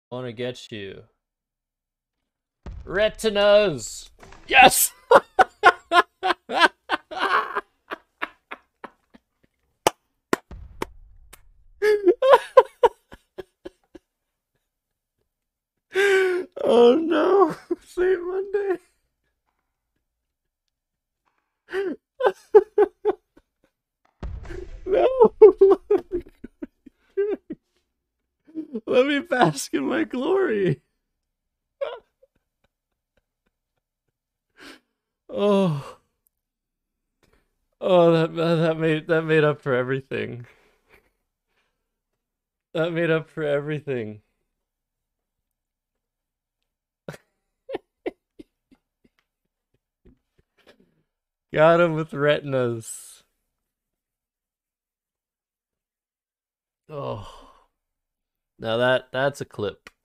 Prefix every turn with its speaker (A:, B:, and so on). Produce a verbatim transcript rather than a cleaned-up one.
A: Wanna get you. Retinas! Yes! Oh no! Saint Monday. No! Let me bask in my glory. Oh. Oh, that that made that made up for everything. That made up for everything. Got him with retinas. Oh. Now that that's a clip.